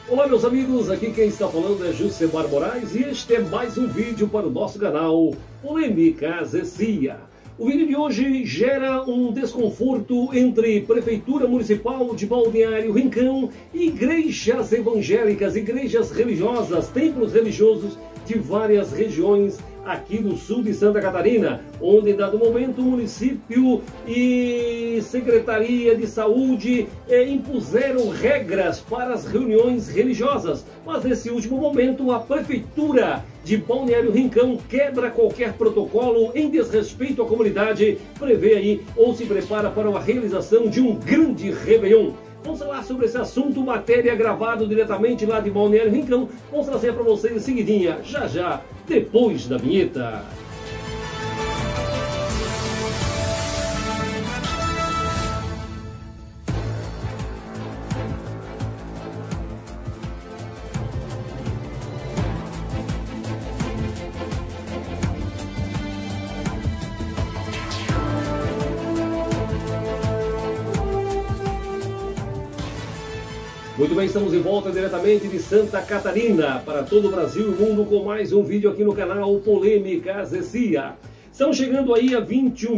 Olá meus amigos, aqui quem está falando é Jusemar Moraes e este é mais um vídeo para o nosso canal Polêmicas ECIA. O vídeo de hoje gera um desconforto entre Prefeitura Municipal de Balneário Rincão e igrejas evangélicas, igrejas religiosas, templos religiosos de várias regiões aqui no sul de Santa Catarina, onde em dado momento o município e Secretaria de Saúde impuseram regras para as reuniões religiosas. Mas nesse último momento a Prefeitura de Balneário Rincão quebra qualquer protocolo em desrespeito à comunidade, prevê aí ou se prepara para a realização de um grande réveillon. Vamos falar sobre esse assunto, matéria gravada diretamente lá de Balneário Rincão. Vamos trazer para vocês em seguidinha, já, depois da vinheta. Muito bem, estamos de volta diretamente de Santa Catarina para todo o Brasil e o mundo com mais um vídeo aqui no canal Polêmicas ECIA. Estamos chegando aí a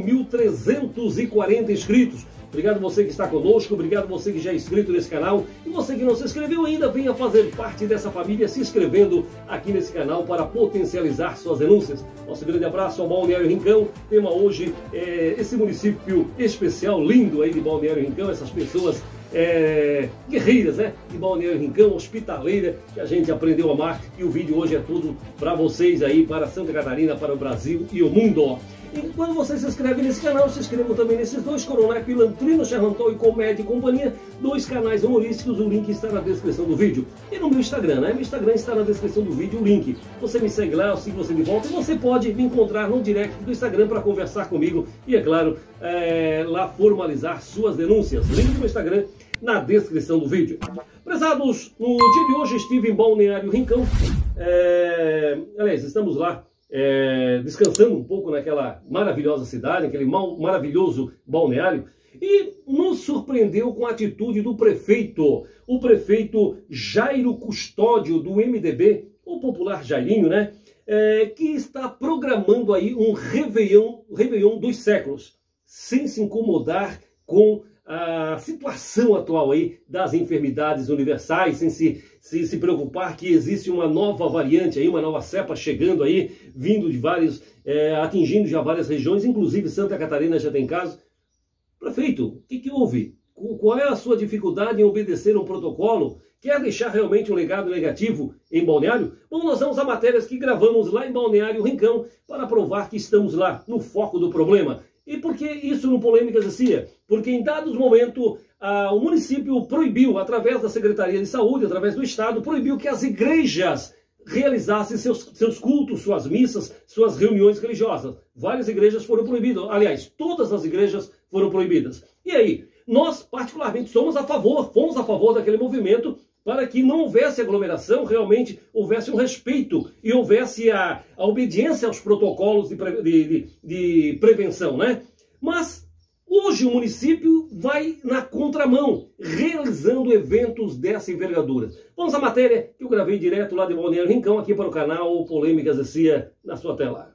21.340 inscritos. Obrigado você que está conosco, obrigado você que já é inscrito nesse canal e você que não se inscreveu ainda, venha fazer parte dessa família se inscrevendo aqui nesse canal para potencializar suas denúncias. Nosso grande abraço ao Balneário Rincão. Tema hoje é esse município especial, lindo aí de Balneário Rincão, essas pessoas guerreiras, né, de Balneário Rincão, hospitaleira, que a gente aprendeu a amar, e o vídeo hoje é tudo para vocês aí, para Santa Catarina, para o Brasil e o mundo. E quando você se inscreve nesse canal, se inscrevam também nesses dois, Coronel Pilantrino, Charlantão e Comédia e Companhia, dois canais humorísticos, o link está na descrição do vídeo. E no meu Instagram, né? Meu Instagram está na descrição do vídeo, o link. Você me segue lá, eu sigo você de volta, e você pode me encontrar no direct do Instagram para conversar comigo e, é claro, lá formalizar suas denúncias. Link do meu Instagram na descrição do vídeo. Prezados, no dia de hoje estive em Balneário Rincão, aliás, estamos lá descansando um pouco naquela maravilhosa cidade, aquele maravilhoso balneário, e nos surpreendeu com a atitude do prefeito, o prefeito Jairo Custódio do MDB, o popular Jairinho, né, que está programando aí um réveillon dos séculos, sem se incomodar com a situação atual aí das enfermidades universais, sem se preocupar que existe uma nova variante aí, uma nova cepa chegando aí, vindo de vários, atingindo já várias regiões, inclusive Santa Catarina já tem casos. Prefeito, o que houve? Qual é a sua dificuldade em obedecer um protocolo? Quer deixar realmente um legado negativo em Balneário? Bom, nós vamos a matérias que gravamos lá em Balneário Rincão para provar que estamos lá no foco do problema. E por que isso no Polêmicas ECIA? Porque em dados momentos o município proibiu, através da Secretaria de Saúde, através do Estado, proibiu que as igrejas realizassem seus cultos, suas missas, suas reuniões religiosas. Várias igrejas foram proibidas, aliás, todas as igrejas foram proibidas. E aí, nós particularmente fomos a favor daquele movimento para que não houvesse aglomeração, realmente houvesse um respeito e houvesse a obediência aos protocolos de prevenção, né? Mas hoje o município vai na contramão, realizando eventos dessa envergadura. Vamos à matéria que eu gravei direto lá de Balneário Rincão, aqui para o canal Polêmicas ECIA, na sua tela.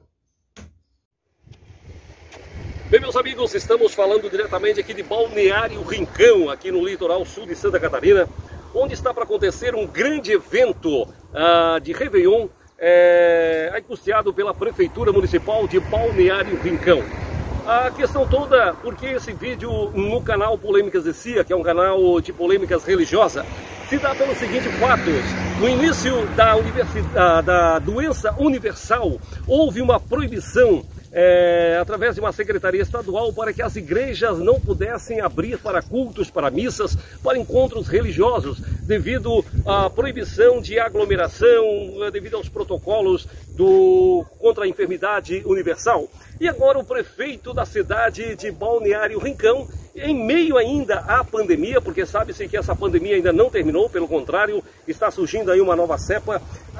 Bem, meus amigos, estamos falando diretamente aqui de Balneário Rincão, aqui no litoral sul de Santa Catarina, onde está para acontecer um grande evento de réveillon, custeado pela Prefeitura Municipal de Balneário Rincão. A questão toda, porque esse vídeo no canal Polêmicas ECIA, que é um canal de polêmicas religiosas, se dá pelos seguintes fatos. No início da doença universal, houve uma proibição através de uma secretaria estadual para que as igrejas não pudessem abrir para cultos, para missas, para encontros religiosos, devido à proibição de aglomeração, devido aos protocolos contra a enfermidade universal. E agora o prefeito da cidade de Balneário Rincão em meio ainda à pandemia, porque sabe-se que essa pandemia ainda não terminou, pelo contrário, está surgindo aí uma nova cepa,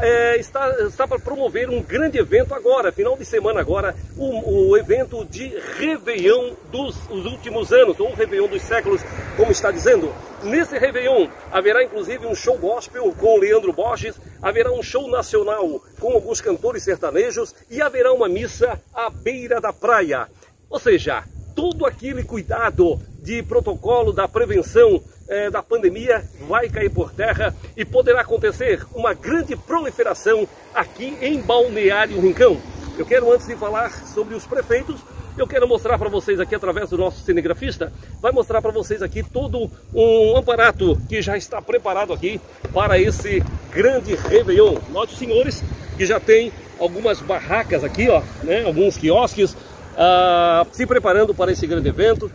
está para promover um grande evento agora, final de semana agora, o evento de Réveillon dos últimos anos, ou Réveillon dos séculos, como está dizendo. Nesse Réveillon haverá inclusive um show gospel com o Leandro Borges, haverá um show nacional com alguns cantores sertanejos e haverá uma missa à beira da praia. Ou seja, todo aquele cuidado de protocolo da prevenção da pandemia vai cair por terra e poderá acontecer uma grande proliferação aqui em Balneário Rincão. Eu quero, antes de falar sobre os prefeitos, eu quero mostrar para vocês aqui, através do nosso cinegrafista, vai mostrar para vocês aqui todo um aparato que já está preparado aqui para esse grande Réveillon. Note, senhores, que já tem algumas barracas aqui, ó, né, alguns quiosques, se preparando para esse grande evento.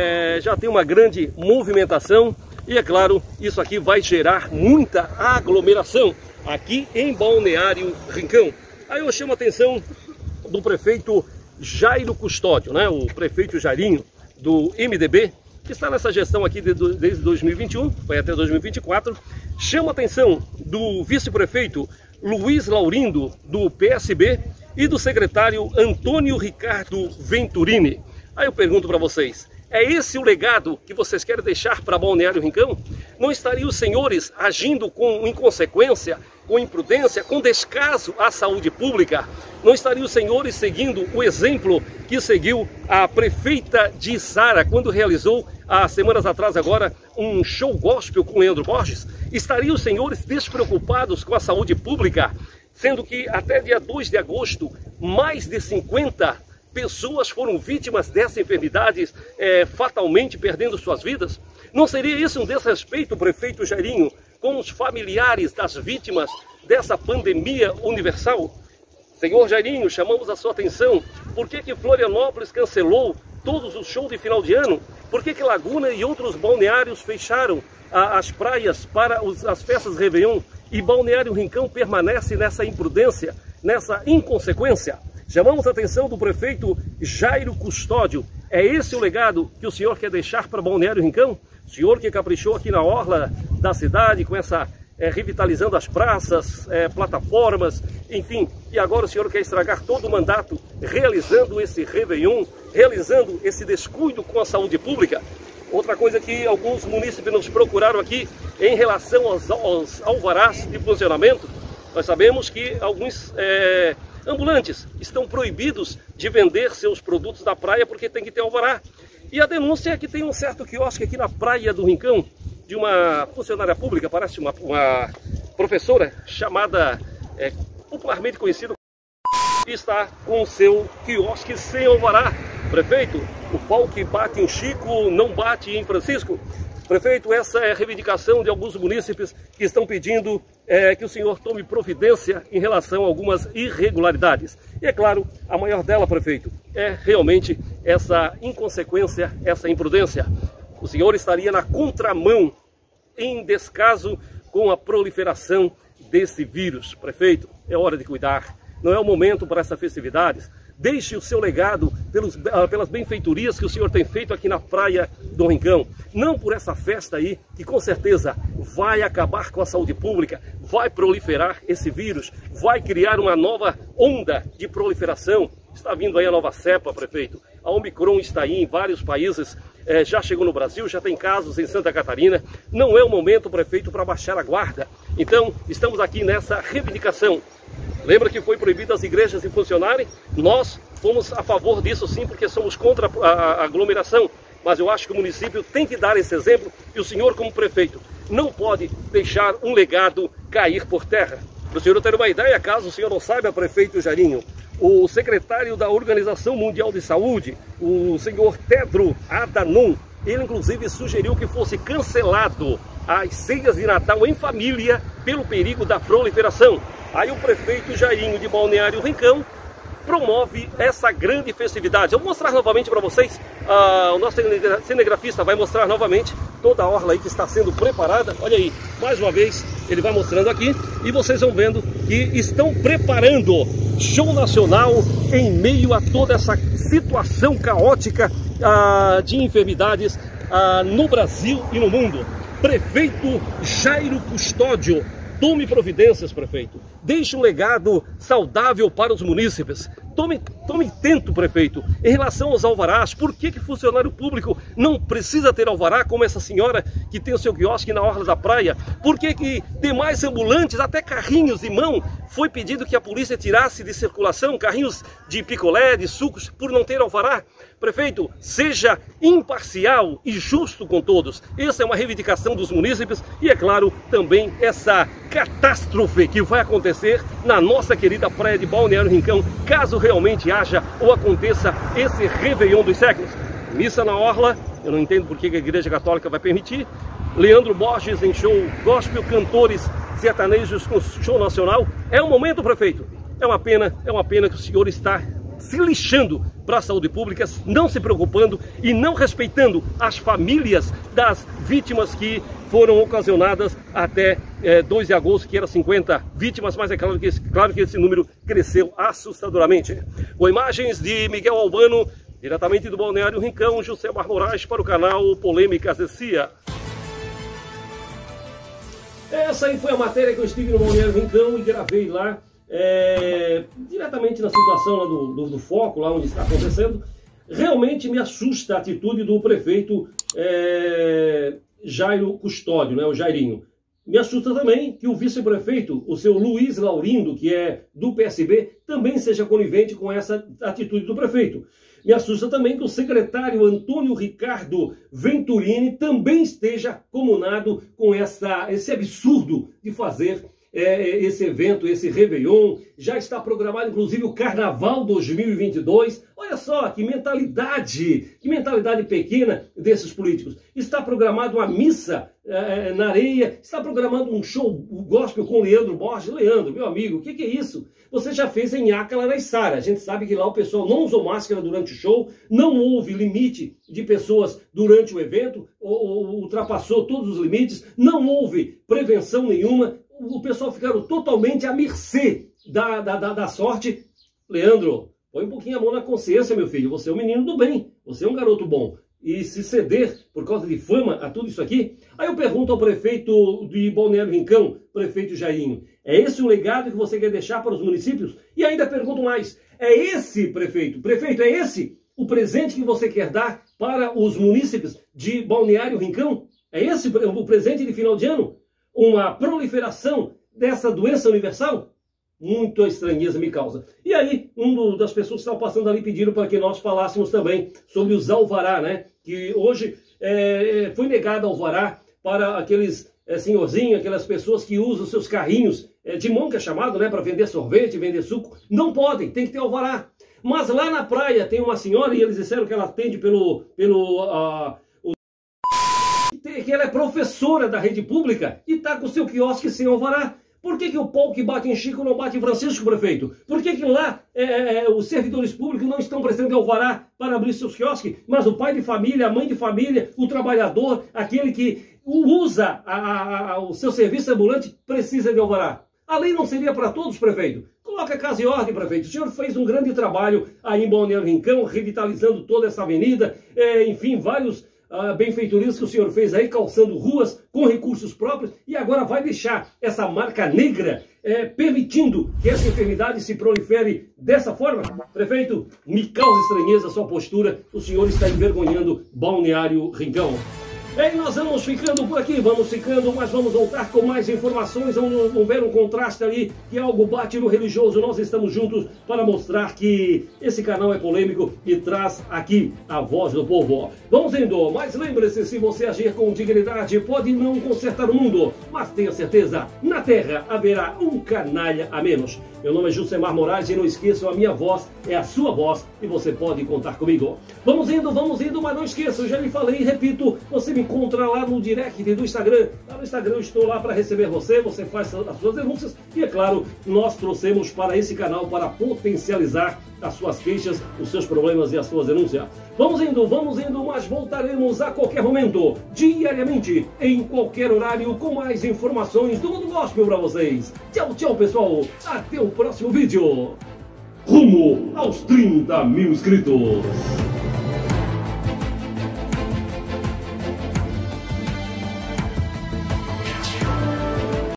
Já tem uma grande movimentação e, é claro, isso aqui vai gerar muita aglomeração aqui em Balneário Rincão. Aí eu chamo a atenção do prefeito Jairo Custódio, né? O prefeito Jairinho do MDB, que está nessa gestão aqui desde 2021, vai até 2024. Chama a atenção do vice-prefeito Luiz Laurindo, do PSB, e do secretário Antônio Ricardo Venturini. Aí eu pergunto para vocês, é esse o legado que vocês querem deixar para Balneário Rincão? Não estariam os senhores agindo com inconsequência, com imprudência, com descaso à saúde pública? Não estariam os senhores seguindo o exemplo que seguiu a prefeita de Içara quando realizou, há semanas atrás agora, um show gospel com Leandro Borges? Estariam os senhores despreocupados com a saúde pública, sendo que até dia 2 de agosto, mais de 50 pessoas foram vítimas dessa enfermidade, fatalmente perdendo suas vidas? Não seria isso um desrespeito, prefeito Jairinho, com os familiares das vítimas dessa pandemia universal? Senhor Jairinho, chamamos a sua atenção. Por que Florianópolis cancelou todos os shows de final de ano? Por que Laguna e outros balneários fecharam as praias para as festas Réveillon? E Balneário Rincão permanece nessa imprudência, nessa inconsequência? Chamamos a atenção do prefeito Jairo Custódio. É esse o legado que o senhor quer deixar para Balneário Rincão? O senhor que caprichou aqui na orla da cidade com essa revitalizando as praças, plataformas, enfim, e agora o senhor quer estragar todo o mandato realizando esse Réveillon, realizando esse descuido com a saúde pública? Outra coisa que alguns munícipes nos procuraram aqui em relação aos alvarás de funcionamento, nós sabemos que alguns ambulantes estão proibidos de vender seus produtos da praia porque tem que ter alvará. E a denúncia é que tem um certo quiosque aqui na praia do Rincão, de uma funcionária pública, parece uma professora chamada, popularmente conhecida, que está com o seu quiosque sem alvará. Prefeito, o pau que bate em Chico não bate em Francisco. Prefeito, essa é a reivindicação de alguns munícipes que estão pedindo que o senhor tome providência em relação a algumas irregularidades. E é claro, a maior dela, prefeito, é realmente essa inconsequência, essa imprudência. O senhor estaria na contramão, em descaso com a proliferação desse vírus. Prefeito, é hora de cuidar. Não é o momento para essas festividades. Deixe o seu legado pelas benfeitorias que o senhor tem feito aqui na praia do Rincão. Não por essa festa aí, que com certeza vai acabar com a saúde pública, vai proliferar esse vírus, vai criar uma nova onda de proliferação. Está vindo aí a nova cepa, prefeito. A Omicron está aí em vários países, já chegou no Brasil, já tem casos em Santa Catarina. Não é o momento, prefeito, para baixar a guarda. Então, estamos aqui nessa reivindicação. Lembra que foi proibido as igrejas de funcionarem? Nós fomos a favor disso sim, porque somos contra a aglomeração. Mas eu acho que o município tem que dar esse exemplo e o senhor, como prefeito, não pode deixar um legado cair por terra. Para o senhor ter uma ideia, caso o senhor não saiba, prefeito Jairinho, o secretário da Organização Mundial de Saúde, o senhor Tedros Adhanom, ele inclusive sugeriu que fosse cancelado as ceias de Natal em família pelo perigo da proliferação. Aí o prefeito Jairinho de Balneário Rincão promove essa grande festividade. Eu vou mostrar novamente para vocês, o nosso cinegrafista vai mostrar novamente toda a orla aí que está sendo preparada. Olha aí, mais uma vez ele vai mostrando aqui e vocês vão vendo que estão preparando show nacional em meio a toda essa situação caótica de enfermidades no Brasil e no mundo. Prefeito Jairo Custódio, tome providências, prefeito. Deixe um legado saudável para os munícipes. Tome tento, prefeito, em relação aos alvarás. Por que funcionário público não precisa ter alvará, como essa senhora que tem o seu quiosque na orla da praia? Por que demais ambulantes, até carrinhos de mão, foi pedido que a polícia tirasse de circulação, carrinhos de picolé, de sucos, por não ter alvará? Prefeito, seja imparcial e justo com todos. Essa é uma reivindicação dos munícipes e, é claro, também essa catástrofe que vai acontecer na nossa querida praia de Balneário Rincão, caso realmente haja ou aconteça esse Réveillon dos séculos. Missa na orla, eu não entendo por que a Igreja Católica vai permitir. Leandro Borges em show gospel, cantores sertanejos com show nacional. É um momento, prefeito. É uma pena que o senhor está se lixando para a saúde pública, não se preocupando e não respeitando as famílias das vítimas que foram ocasionadas até 2 de agosto, que eram 50 vítimas, mas é claro que esse número cresceu assustadoramente. Com imagens de Miguel Albano, diretamente do Balneário Rincão, Josemar Moraes para o canal Polêmicas de CIA. Essa aí foi a matéria que eu estive no Balneário Rincão e gravei lá, diretamente na situação lá do foco, lá onde está acontecendo. Realmente me assusta a atitude do prefeito Jairo Custódio, né, o Jairinho. Me assusta também que o vice-prefeito, o seu Luiz Laurindo, que é do PSB, também seja conivente com essa atitude do prefeito. Me assusta também que o secretário Antônio Ricardo Venturini também esteja comunado com esse absurdo de fazer esse evento, esse Réveillon. Já está programado, inclusive, o Carnaval 2022. Olha só que mentalidade pequena desses políticos. Está programado uma missa na areia, está programado um show gospel com Leandro Borges. Leandro, meu amigo, o que é isso? Você já fez em Acalaraçara. A gente sabe que lá o pessoal não usou máscara durante o show, não houve limite de pessoas durante o evento, ultrapassou todos os limites, não houve prevenção nenhuma. O pessoal ficaram totalmente à mercê da sorte. Leandro, põe um pouquinho a mão na consciência, meu filho. Você é um menino do bem, você é um garoto bom. E se ceder por causa de fama a tudo isso aqui? Aí eu pergunto ao prefeito de Balneário Rincão, prefeito Jairinho, é esse o legado que você quer deixar para os municípios? E ainda pergunto mais, é esse, prefeito, é esse o presente que você quer dar para os munícipes de Balneário Rincão? É esse o presente de final de ano? Uma proliferação dessa doença universal? Muito estranheza me causa. E aí, das pessoas que estavam passando ali pediram para que nós falássemos também sobre os alvará, né? Que hoje foi negado alvará para aqueles senhorzinhos, aquelas pessoas que usam seus carrinhos de mão, que é chamado, né? Para vender sorvete, vender suco. Não podem, tem que ter alvará. Mas lá na praia tem uma senhora e eles disseram que ela atende que ela é professora da rede pública e está com o seu quiosque sem alvará. Por que o pau que bate em Chico não bate em Francisco, prefeito? Por que lá os servidores públicos não estão precisando de alvará para abrir seus quiosques, mas o pai de família, a mãe de família, o trabalhador, aquele que usa o seu serviço ambulante, precisa de alvará? A lei não seria para todos, prefeito? Coloca a casa em ordem, prefeito. O senhor fez um grande trabalho aí em Balneário Rincão, revitalizando toda essa avenida, enfim, vários benfeitorias que o senhor fez aí, calçando ruas com recursos próprios, e agora vai deixar essa marca negra permitindo que essa enfermidade se prolifere dessa forma? Prefeito, me causa estranheza a sua postura. O senhor está envergonhando Balneário Rincão. E nós vamos ficando por aqui, mas vamos voltar com mais informações. Vamos ver um contraste ali, que algo bate no religioso. Nós estamos juntos para mostrar que esse canal é polêmico e traz aqui a voz do povo. Vamos indo, mas lembre-se, se você agir com dignidade, pode não consertar o mundo, mas tenha certeza, na Terra haverá um canalha a menos. Meu nome é Josemar Moraes e não esqueçam, a minha voz é a sua voz e você pode contar comigo. Vamos indo, mas não esqueça, eu já lhe falei e repito, você me encontra lá no direct do Instagram. Lá no Instagram eu estou lá para receber você faz as suas denúncias e, é claro, nós trouxemos para esse canal para potencializar as suas queixas, os seus problemas e as suas denúncias. Vamos indo, mas voltaremos a qualquer momento, diariamente, em qualquer horário, com mais informações do mundo gospel para vocês. Tchau, tchau, pessoal. Até o próximo vídeo. Rumo aos 30 mil inscritos.